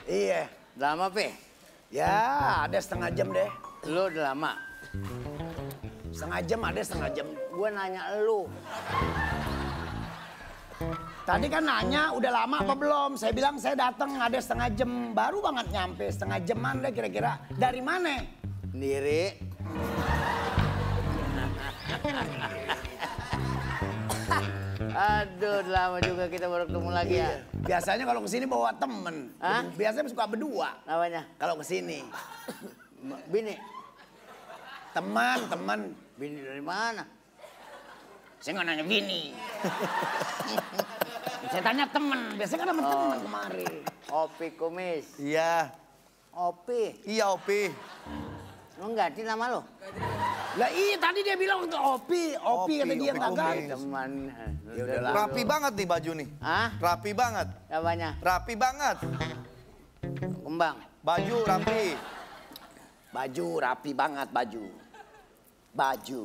Iya. Udah lama, Pe? Ya, ada setengah jam deh. Lu udah lama? Setengah jam ada setengah jam. Gue nanya lu. Tadi kan nanya udah lama apa belum? Saya bilang saya datang ada setengah jam. Baru banget nyampe setengah jaman deh kira-kira. Dari mana? Sendiri. Aduh, udah lama juga kita baru ketemu lagi ya. Biasanya kalau kesini bawa temen. Hah? Biasanya suka berdua. Namanya? Kalau kesini. Bini. Teman. Bini dari mana? Saya nggak nanya bini. Saya tanya temen. Biasanya kan sama temen kemari. Opi Kumis. Iya. Opi. Iya, Opi. Lu ganti nama lu? Lah iya tadi dia bilang untuk Opi. Opi kata dia Opi nggak Kumis. ganti. Teman. Ya udahlah. Rapi banget nih baju nih. Hah? Rapi banget. Apanya? Rapi banget. Kembang. Baju rapi. Baju rapi banget baju. Baju.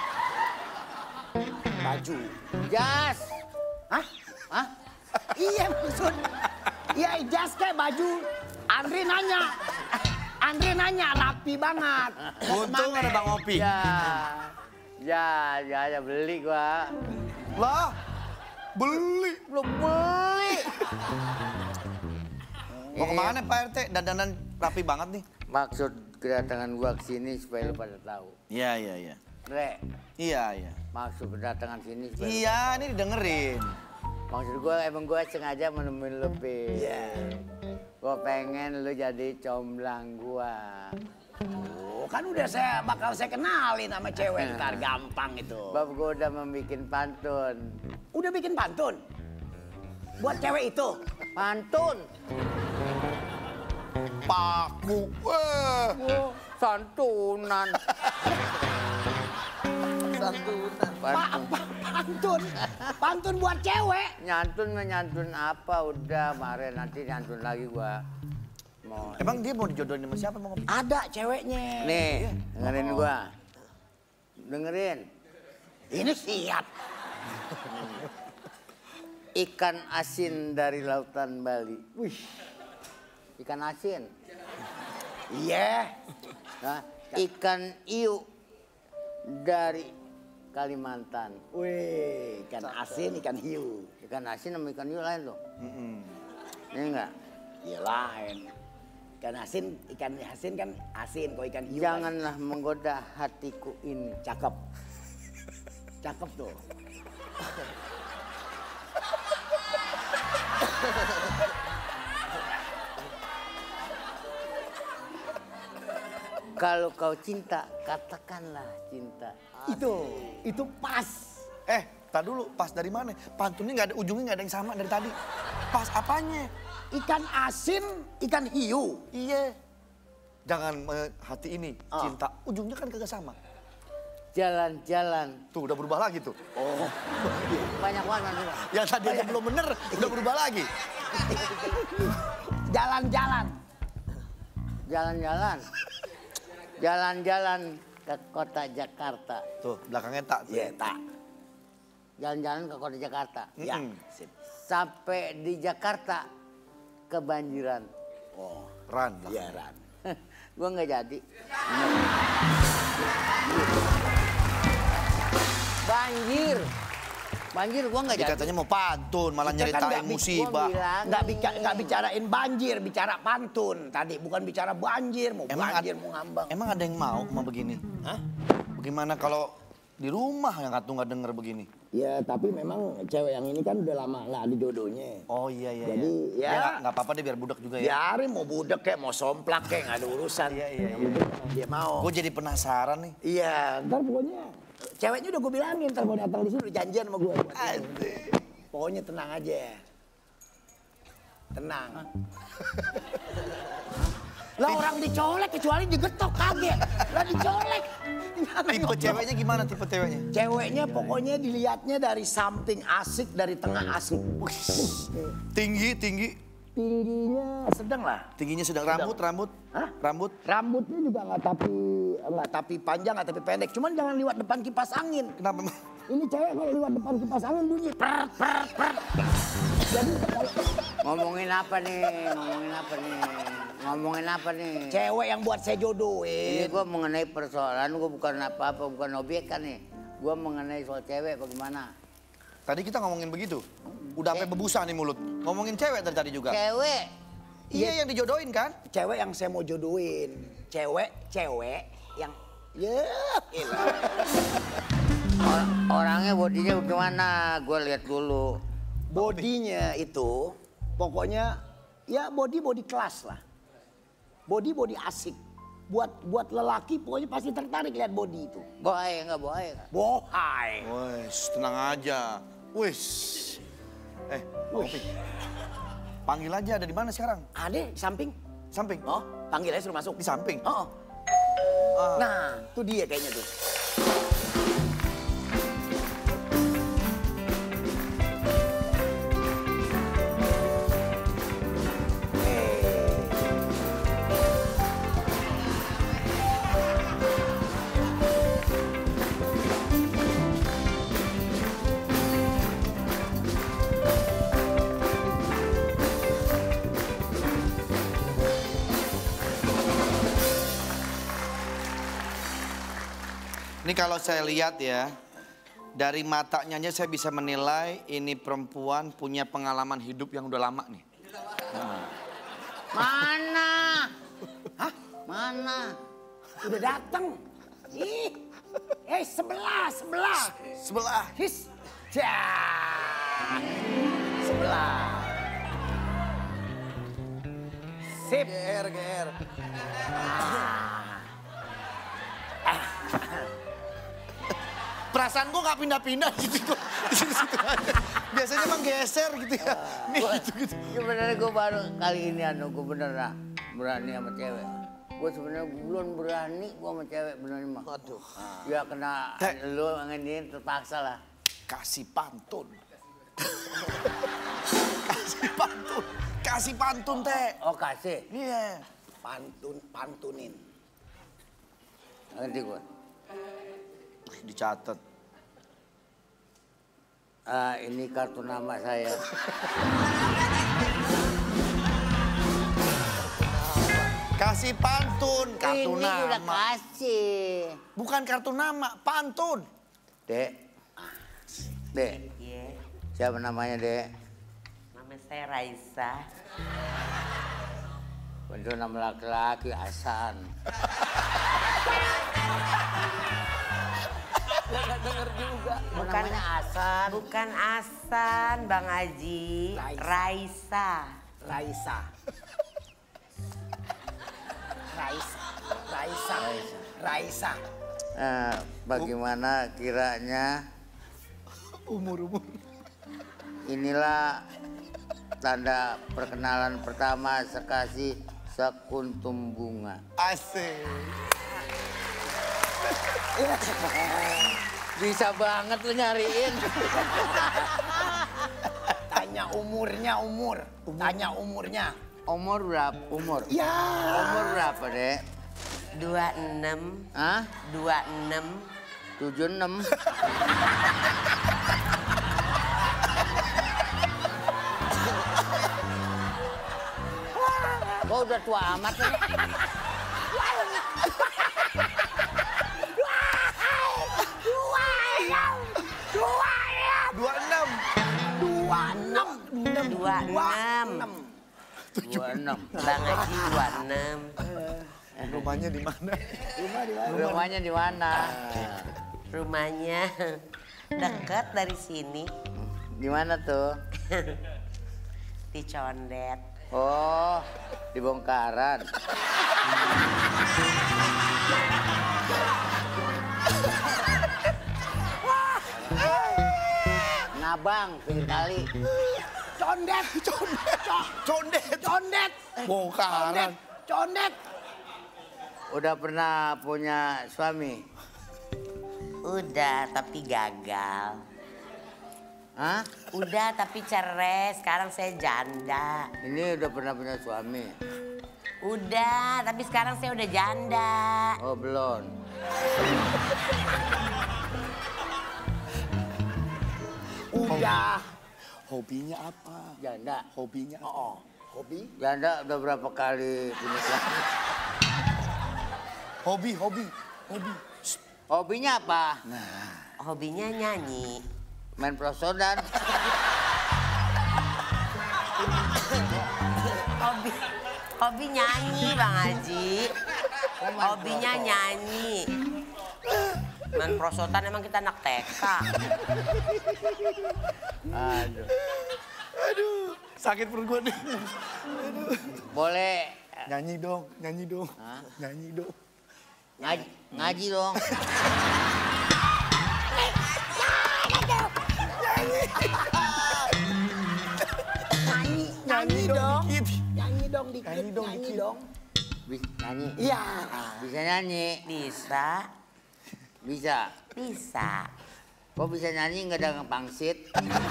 Jas. Hah? Hah? Iya maksud. Iya jas kayak baju. Andre nanya rapi banget. Untung ada Bang Opi. Ya, beli gua. Lah, beli. Belum beli. Mau kemana Pak RT? Dandanan rapi banget nih. Maksud kedatangan gua ke sini supaya lu pada tahu. Iya. Re, Iya. maksud kedatangan sini supaya lu Iya, ini didengerin. maksud gua emang gua sengaja menemuin lu, Pi. Iya. Gua pengen lu jadi comblang gua. Oh kan udah bakal saya kenalin sama cewek ntar gampang itu. Bab gua udah membikin pantun. Udah bikin pantun? Buat cewek itu? Pantun? Paku. Santunan. Pantun buat cewek? Nyantun apa udah kemarin nanti nyantun lagi gua. Mau. Emang dia mau dijodohin sama siapa Bang Opi? Ada ceweknya. Nih, dengerin gua. Dengerin. Ini siap. Ikan asin dari lautan Bali. Wih. Ikan asin. Iya. Nah, ikan hiu dari Kalimantan. Wih, ikan asin, ikan hiu. Ikan asin sama ikan hiu lain tuh. Ini enggak? Iya lain. Ikan asin kan asin. Kalau ikan hiu Janganlah menggoda hatiku ini. Cakep. Cakep tuh. Kalau kau cinta, katakanlah cinta. Itu pas. Tak dulu, pas dari mana? Pantunnya nggak ada ujungnya, nggak ada yang sama dari tadi. Pas apanya? Ikan asin, ikan hiu. Iya. Jangan hati ini cinta, ujungnya kan kagak sama. Jalan-jalan. Tuh udah berubah lagi tuh. Oh. Banyak warna juga. Yang tadi aja belum bener, udah berubah lagi. Jalan-jalan. Jalan-jalan. Jalan-jalan ke kota Jakarta. Tuh, belakangnya tak. Iya, tak. Jalan-jalan ke kota Jakarta. Ya. Sampai di Jakarta kebanjiran. Oh, Ran. iya Ran. Gua nggak jadi. Banjir gua nggak Dia jadi. katanya mau pantun, malah Kita kan nyeritain musibah. Nggak bicarain banjir, bicara pantun. Tadi bukan bicara banjir, mau banjir, mau ngambang. Emang ada yang mau sama begini? Hah? Bagaimana kalau di rumah yang nggak denger begini? Ya, tapi memang cewek yang ini kan udah lama nggak ada jodohnya. Oh iya. Jadi ya nggak apa-apa deh biar budak juga ya. biarin mau budek kayak mau somplak kayak nggak ada urusan. Iya. Dia mau. Gue jadi penasaran nih. Iya, ntar pokoknya ceweknya udah gue bilangin ntar mau datang di sini udah janjian sama gue. Pokoknya tenang aja. Tenang. Lah orang dicolek kecuali digetok kaget. Lah dicolek. Tipe ceweknya gimana tipe ceweknya? Ceweknya pokoknya dilihatnya dari samping asik, dari tengah asik. Tinggi. Tingginya sedang lah. Tingginya sedang. Rambut. Hah? Rambut. Rambutnya juga nggak tapi panjang, nggak tapi pendek. Cuman jangan liwat depan kipas angin. Kenapa? Ini cewek kalau liwat depan kipas angin bunyi. Jadi Ngomongin apa nih? Ngomongin apa nih? cewek yang buat saya Ini jodohin. gue mengenai persoalan, gue bukan apa-apa, bukan objek kan nih. Gue mengenai soal cewek bagaimana? Tadi kita ngomongin begitu. Udah sampai bebusa nih mulut. Ngomongin cewek dari tadi juga. Cewek? Iya yang dijodohin kan? Cewek yang saya mau jodohin. Cewek yang ya elah. Orangnya bodinya bagaimana? Gue lihat dulu. Bodinya itu pokoknya ya body kelas lah. Body asik. Buat lelaki pokoknya pasti tertarik lihat body itu. Bohai nggak bohai? Bohai. Wes, tenang aja. Wes. Opi. Panggil aja, ada di mana sekarang? Ada di samping. Samping? Oh, panggil aja suruh masuk. Di samping? Oh. Nah, itu dia kayaknya tuh. Ini kalau saya lihat ya, dari matanya aja saya bisa menilai ini perempuan punya pengalaman hidup yang udah lama nih. Mana? Hah? Mana? Udah datang. Ih. Sebelah. Sebelah. His. Dah. Sebelah. Sip. GR. Perasaan gue gak pindah-pindah gitu. Di situ aja. Biasanya emang geser gitu ya. Nih gitu. Sebenarnya gue baru kali ini gue bener berani sama cewek. Gue sebenarnya belum berani gue sama cewek bener mah. Aduh. Ya kena lu ngediin terpaksa lah. Kasih pantun. Kasih pantun, Teh. Oh kasih? Iya. Pantunin. Ngerti gue. Dicatat. Ini kartu nama saya. Kasih pantun, kartu Ini nama. udah kasih. Bukan kartu nama, pantun. Dek. Iya, Siapa namanya, Dek? nama saya Raisa. Itu nama laki-laki, Hasan. Gak denger juga. Namanya Hasan. Bukan Asan, Bang Haji. Raisa. Raisa. Bagaimana kiranya Umur. inilah tanda perkenalan pertama sekasih sekuntum bunga. Asik. Bisa banget lu nyariin. Tanya umurnya. Tanya umurnya. Umur berapa? Umur Ya. berapa, Dek? 26. Hah? 26. 76. Kok udah tua amat ya? Dua enam. 26. Bang Haji 26. Rumahnya di mana? Rumahnya di mana? Rumahnya dekat dari sini. Di mana tuh? Di Condet. Oh, di Bongkaran. Ngabang, pinggir kali. Condet. Bongkaran. Condet. Udah pernah punya suami? Udah, tapi gagal. Hah? Udah, tapi cerai. Sekarang saya janda. Ini udah pernah punya suami? Udah, tapi sekarang saya udah janda. Oh, belum. Udah. Hobinya apa? Janda. Hobinya apa? Oh, hobi? Janda udah berapa kali punya suami. Hobi. Hobinya apa? Hobinya nyanyi. Main prosodan. Hobi nyanyi Bang Haji. Hobinya nyanyi. Main prosotan emang kita anak TK. Aduh. Sakit perut gue nih. Boleh Nyanyi dong. Hah? Nyanyi dong. ngaji dong. Nyanyi dong. Nyanyi dong dikit. Nyanyi dong. Nyanyi. Iya. Bisa nyanyi. Bisa. Bisa. Kok bisa nyanyi nggak ada ngepangsit?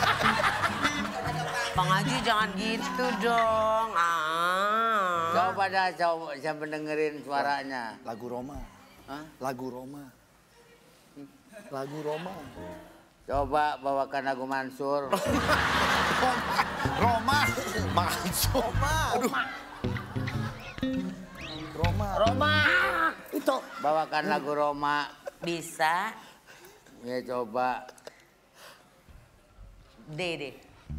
Bang Haji jangan gitu dong. Coba siapa dengerin suaranya. Lagu Roma. Hah? Lagu Roma. Lagu Roma. Coba bawakan lagu Mansur. Roma. Mansur. Aduh. Roma. Itu. Bawakan lagu Roma. Bisa. Ya coba. Dede.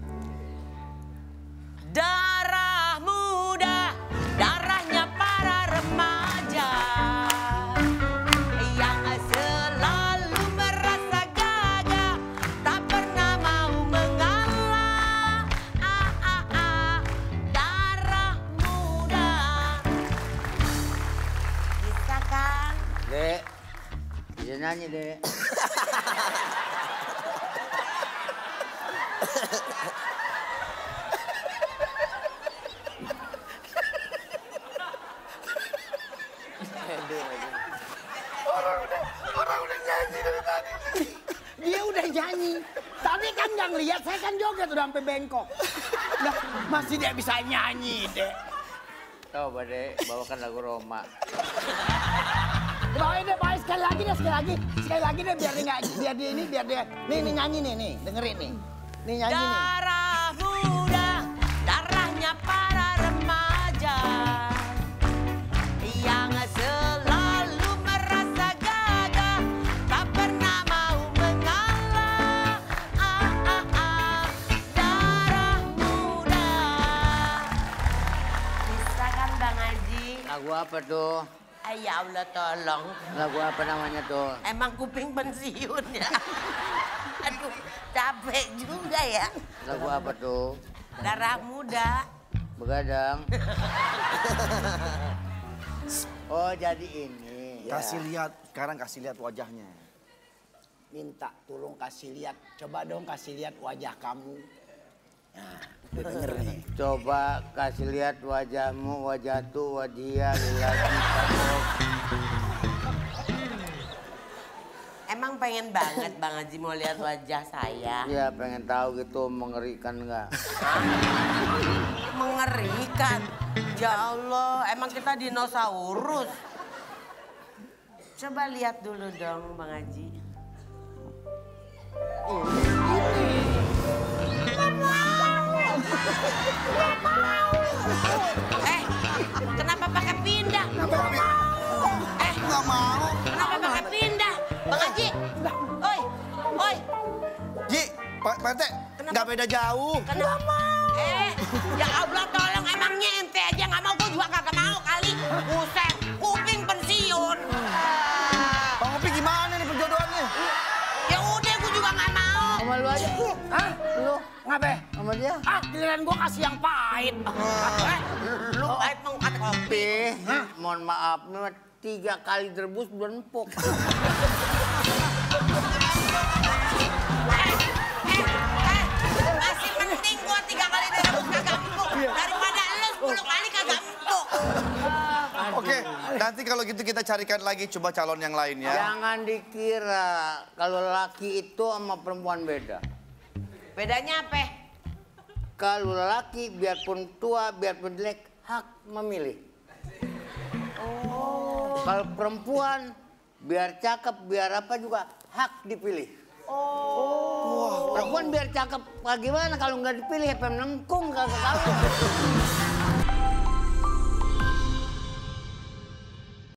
Darah muda, darahnya para remaja yang selalu merasa gagah, tak pernah mau mengalah. Darah muda. Bisa kan? Dek, bisa nyanyi Dek. Orang udah nyanyi dari tadi. Dia udah nyanyi. Tadi kan nggak ngeliat, saya kan joget udah sampai bengkok. Nah, masih dia bisa nyanyi, Dek. Coba Dek, bawakan lagu Roma. Bawain deh, bawain sekali lagi deh, sekali lagi deh biar dia nggak, biar dia nih nyanyi nih, dengerin nih nyanyi nih. Darah muda, darahnya para remaja yang selalu merasa gagah, tak pernah mau mengalah. Darah muda. Bisa kan Bang Haji? Lagu apa tuh? Ya Allah tolong. Lagu apa namanya tuh? Emang kuping pensiun ya. Aduh, capek juga ya. Lagu apa tuh? Darah muda. Begadang. Oh jadi ini. Kasih lihat, sekarang kasih lihat wajahnya. Minta tolong kasih lihat, coba dong kasih lihat wajah kamu. Nah, denger nih. Coba kasih lihat wajahmu, wajah tuh, wajia, lilaki, kabok. Emang pengen banget Bang Haji mau lihat wajah saya. Iya pengen tahu gitu, mengerikan nggak? Mengerikan. Ya Allah, emang kita dinosaurus. Coba lihat dulu dong Bang Haji. Kenapa pakai pindah? Nggak mau. Kenapa pakai pindah? Bang Haji. Oi. Ji, Pak Rt, nggak beda jauh. Kenapa? Ya Allah tolong, emangnya ente aja nggak mau, gue juga kagak mau kali. Buset, kuping pensiun. Bang Opi gimana nih perjodohannya? Ya udah, gue juga nggak mau. Sama lu aja. Hah? Lu Ngapain? sama dia. Giliran gua kasih yang pahit. Lu baik mau kata kopi. Mohon maaf, memang 3 kali direbus belum empuk. Masih penting gua 3 kali direbus kagak empuk daripada lu 10 kali kagak empuk. Oke, nanti kalau gitu kita carikan lagi coba calon yang lain ya. Jangan dikira kalau laki itu sama perempuan beda. Bedanya apa? Kalau laki biarpun tua, biarpun jelek, hak memilih. Kalau perempuan biar cakep, biar apa juga hak dipilih. Perempuan biar cakep gimana kalau nggak dipilih apa nengkung kagak kawin.